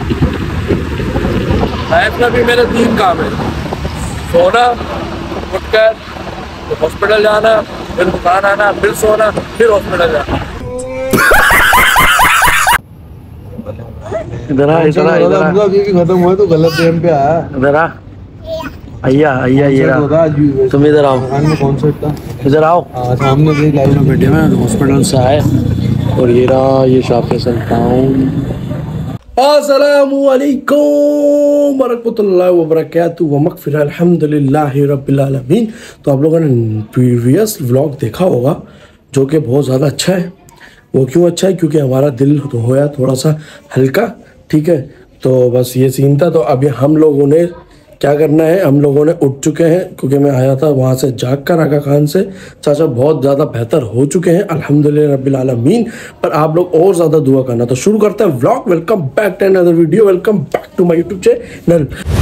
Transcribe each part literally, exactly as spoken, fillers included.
Life में भी मेरे तीन काम है, सोना, उठकर हॉस्पिटल जाना, फिर दुकान आना, फिर सोना, फिर हॉस्पिटल जाना। इधर आ, इधर आ, इधर आ। खत्म हुआ तो गलत टाइम पे आया। इधर आ, आइया आइया ये तुम इधर आओ। कौन सा था? इधर आओ। सामने देख लाइव बैठे हुए हॉस्पिटल से आए और ये रहा ये शॉप पे चलता हूँ। अस्सलामु अलैकुम वरहमतुल्लाहि वबरकातुहू व मग़फ़िरह अल्हम्दुलिल्लाहि रब्बिल आलमीन। तो आप लोगों ने प्रीवियस व्लॉग देखा होगा जो कि बहुत ज़्यादा अच्छा है। वो क्यों अच्छा है? क्योंकि हमारा दिल तो होया थोड़ा सा हल्का, ठीक है। तो बस ये सीन था। तो अभी हम लोगों ने क्या करना है, हम लोगों ने उठ चुके हैं क्योंकि मैं आया था वहाँ से जाग कर आगा खान से। चाचा बहुत ज़्यादा बेहतर हो चुके हैं अल्हम्दुलिल्लाह रब्बिल आलमीन। पर आप लोग और ज़्यादा दुआ करना। तो शुरू करते हैं vlog. Welcome back to another video, welcome back to my YouTube channel.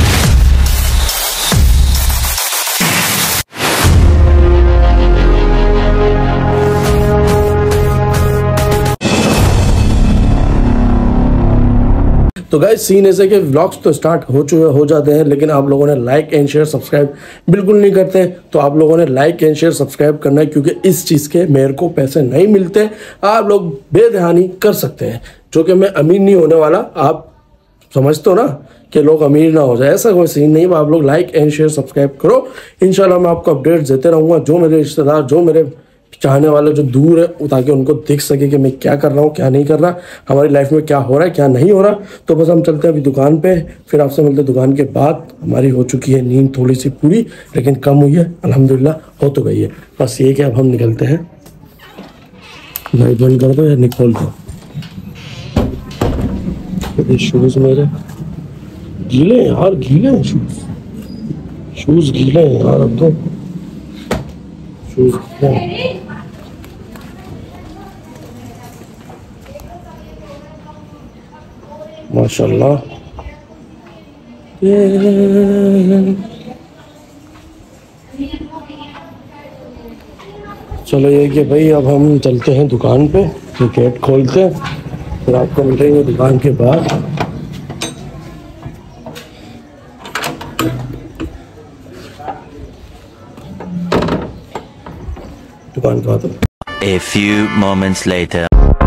तो गाइस सीन ऐसे कि व्लॉग्स तो स्टार्ट हो चुके हो जाते हैं, लेकिन आप लोगों ने लाइक एंड शेयर सब्सक्राइब बिल्कुल नहीं करते। तो आप लोगों ने लाइक एंड शेयर सब्सक्राइब करना है क्योंकि इस चीज़ के मेरे को पैसे नहीं मिलते। आप लोग बेध्यानी कर सकते हैं, जो कि मैं अमीर नहीं होने वाला। आप समझते हो ना कि लोग अमीर ना हो जाए, ऐसा कोई सीन नहीं। आप लोग लाइक एंड शेयर सब्सक्राइब करो। इंशाल्लाह मैं आपको अपडेट्स देते रहूँगा, जो मेरे रिश्तेदार, जो मेरे चाहने वाले जो दूर है, ताकि उनको दिख सके कि मैं क्या कर रहा हूँ, क्या नहीं कर रहा, हमारी लाइफ में क्या हो रहा है, क्या नहीं हो रहा। तो बस हम चलते हैं अभी दुकान पे, फिर आपसे मिलते हैं दुकान के बाद। हमारी हो चुकी है नींद थोड़ी सी पूरी, लेकिन कम हुई है, अल्हम्दुलिल्लाह हो तो गई है। बस ये कि अब हम निकलते हैं। लाइट बंद कर दो या निकल दो। शूज़ मेरे गीले हैं यार, गीले हैं शूज़, शूज़ गीले हैं यार। अब तो शूज़ गीले हैं। माशाल्लाह। चलो ये कि भाई अब हम चलते हैं दुकान पे, फिर गेट खोलते हैं, फिर आपको मिलेंगे दुकान के बाद। दुकान के बाद A few moments later.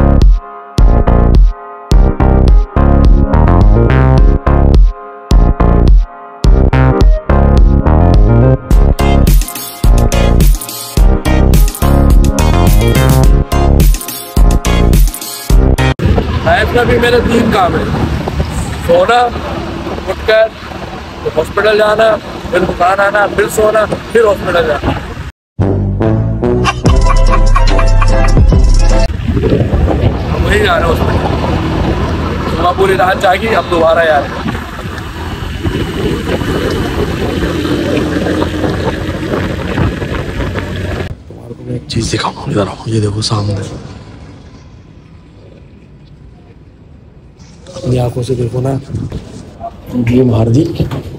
Life में भी मेरे तीन काम है, सोना, उठकर हॉस्पिटल जाना, फिर दुकान आना, फिर सोना, फिर हॉस्पिटल जाना। हम वही जा रहे हैं हॉस्पिटल। सुबह पूरी रात जागी, अब दोबारा यार। तुम्हारे को मैं एक चीज़ दिखाऊँ, इधर आओ। ये देखो सामने, अपनी आंखों से देखो ना, ये मार दी।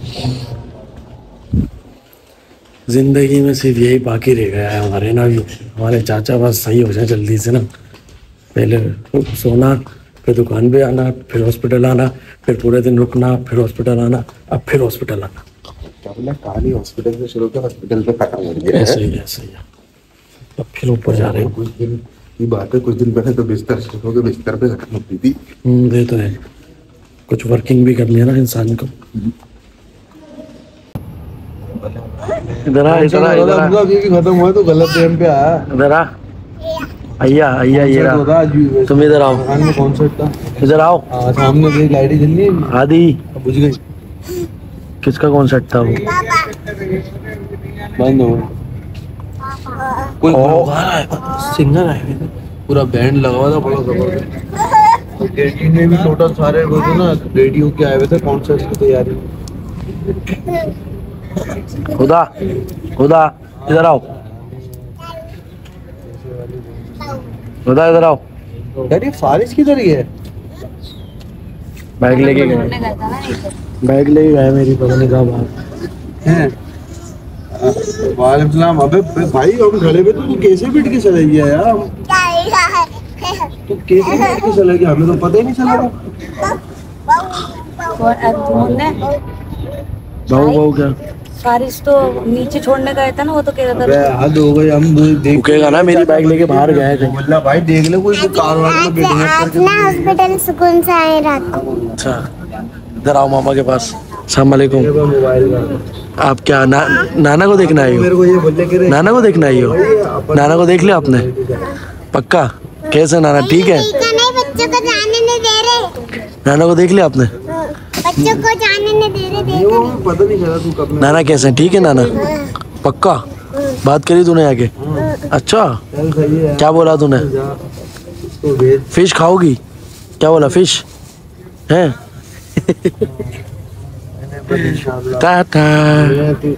जिंदगी में सिर्फ यही बाकी रह गया है हमारे ना, भी हमारे चाचा बस सही हो जाए जल्दी से ना। पहले सोना, फिर दुकान पे आना, फिर हॉस्पिटल आना, फिर पूरे दिन रुकना, फिर हॉस्पिटल आना, अब फिर हॉस्पिटल आना। क्या बोला? कहानी हॉस्पिटल से शुरू कर हॉस्पिटल पे खत्म हो गया। ऐसे ही ऐसे ही अब फिर ऊपर जा रहे हैं। कुछ दिन की बात है, कुछ दिन पहले तो बिस्तर शुरू के बिस्तर पे खत्म होती थी। ये तो है, कुछ वर्किंग भी करनी है ना इंसान को। इधर आ, इधर आ, इधर आ। खत्म हुआ तो गलत टाइम पे आया। इधर आ, आइया आइया ये रहा। तुम इधर आओ। कौन सा था? इधर आओ। सामने देख लाइट जल रही है आदि। बुझ गई। किसका कौन सेट था वो? बंद हो कोई सिंगर आए, पूरा बैंड लगा हुआ था बड़ा जबरदस्त। रेडियो में भी टोटल सारे वो थे ना, रेडियो के आए हुए थे कॉन्सर्ट की तैयारी। खुदा खुदा इधर आओ, खुदा इधर आओ। यार ये फारिश किधर ही है? बैग लेके गए, बैग लेके गए मेरी, पता नहीं कहाँ बात है। वालेकुम सलाम। अबे भाई हम खड़े पे तो तू कैसे बैठ के चला गया यार? तू कैसे बैठ के चला गया? हमें तो पता ही नहीं चला था। और अब ढूंढने बाबू बाबू क्या फारिश तो नीचे छोड़ने का था ना, वो तो कह रहा अबे था हद हो गई, हम देख रुकेगा ना, मेरी बाइक लेके बाहर गए थे। बोला भाई देख ले कोई कार वाले को किडनैप करके हॉस्पिटल सुकून से आए रात को। अच्छा इधर आओ मामा के पास। अस्सलाम वालेकुम। मोबाइल का आप क्या ना, नाना को देखना आई मेरे हो? को ये बोले कि नाना को देखना आई हो? नाना को देख लिया आपने पक्का? कैसे नाना ठीक है? नहीं, बच्चों को जाने नहीं दे रहे। नाना को देख लिया आपने? बच्चों को जाने नहीं दे रहे। ये वो पता नहीं चला तू कब में। नाना कैसे हैं? ठीक है नाना पक्का? बात करी तूने आके? अच्छा चल सही है, क्या बोला तूने? जा तो भेज फिश खाओगी? क्या बोला फिश है? इंशाल्लाह। टाटा। मैं तो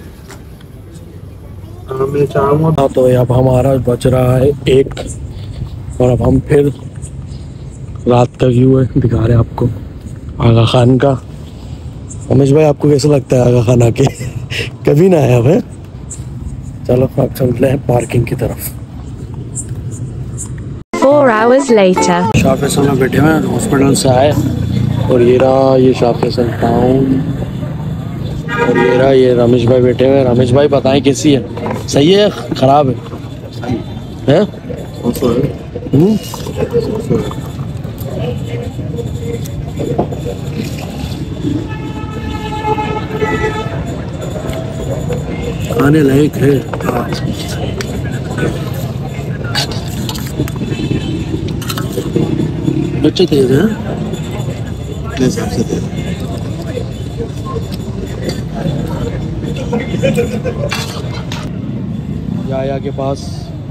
हाँ, मैं चाहूँगा तो अब हमारा बच रहा है एक, और अब हम फिर रात का व्यू है दिखा रहे हैं आपको आगा खान का। रमेश भाई आपको कैसा लगता है आगा खान आके? कभी ना आया है? चलो अब चलते हैं पार्किंग की तरफ। Four hours later. Shah Faisal में बैठे हुए हैं, हॉस्पिटल से आए, और ये रहा ये शाह फैसल टाउन, और ये रहा ये रमेश भाई बैठे हुए हैं। रमेश भाई बताएं कैसी है? सही है खराब है? हैं? हम्म? खाने लायक है। बच्चे तेज हैं। याया के पास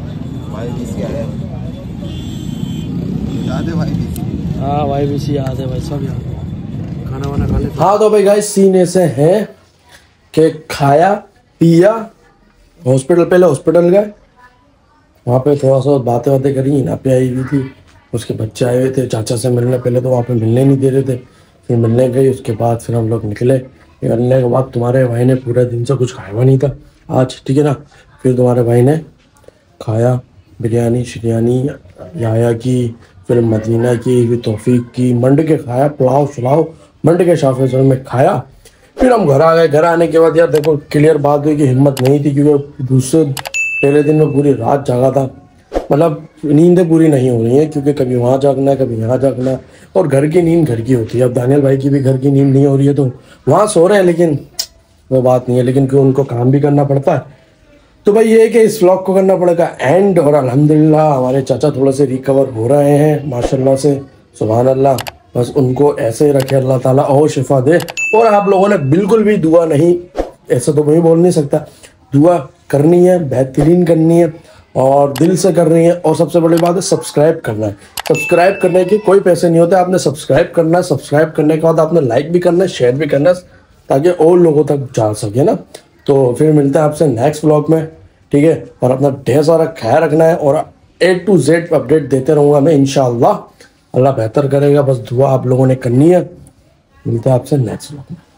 हाँ भाई भी सी याद है भाई, सब याद। खाना वाना खा लेते। हाँ तो भाई गाइस सीन ऐसे हैं कि खाया पिया, हॉस्पिटल पहले हॉस्पिटल गए, वहाँ पे थोड़ा सा बातें बातें करी। ना पे आई हुई थी, उसके बच्चे आए हुए थे चाचा से मिलने। पहले तो वहाँ पे मिलने नहीं दे रहे थे, फिर मिलने गए। उसके बाद फिर हम लोग निकले। निकलने के बाद तुम्हारे भाई ने पूरे दिन से कुछ खाया हुआ नहीं था आज, ठीक है ना। फिर तुम्हारे भाई ने खाया बिरयानी शिरयानी याया की, फिर मदीना की, फिर तौफीक की, मंड के खाया पुलाव शलाव मंड के शाह फैसल में खाया। फिर हम घर आ गए। घर आने के बाद यार देखो क्लियर बात हुई कि हिम्मत नहीं थी, क्योंकि दूसरे पहले दिन में पूरी रात जागा था। मतलब नींदें पूरी नहीं हो रही हैं, क्योंकि कभी वहाँ जागना है कभी यहाँ जागना है, और घर की नींद घर की होती है। अब दानियल भाई की भी घर की नींद नहीं हो रही है, तो वहाँ सो रहे हैं, लेकिन वो बात नहीं है। लेकिन क्यों उनको काम भी करना पड़ता है, तो भाई ये है कि इस व्लॉग को करना पड़ेगा एंड। और अल्हम्दुलिल्लाह हमारे चाचा थोड़े से रिकवर हो रहे हैं माशाल्लाह से, सुभान अल्लाह। बस उनको ऐसे ही रखे अल्लाह ताला और शिफा दे। और आप लोगों ने बिल्कुल भी दुआ नहीं, ऐसा तो मैं बोल नहीं सकता, दुआ करनी है, बेहतरीन करनी है और दिल से करनी है। और सबसे बड़ी बात है सब्सक्राइब करना है। सब्सक्राइब करने के कोई पैसे नहीं होते, आपने सब्सक्राइब करना है। सब्सक्राइब करने के बाद आपने लाइक भी करना है, शेयर भी करना है, ताकि और लोगों तक जा सके ना। तो फिर मिलते हैं आपसे नेक्स्ट व्लॉग में, ठीक है। और अपना ढेर सारा ख्याल रखना है, और ए टू जेड अपडेट देते रहूँगा मैं इंशाअल्लाह। अल्लाह बेहतर करेगा, बस दुआ आप लोगों ने करनी है। मिलते हैं आपसे नेक्स्ट व्लॉग में।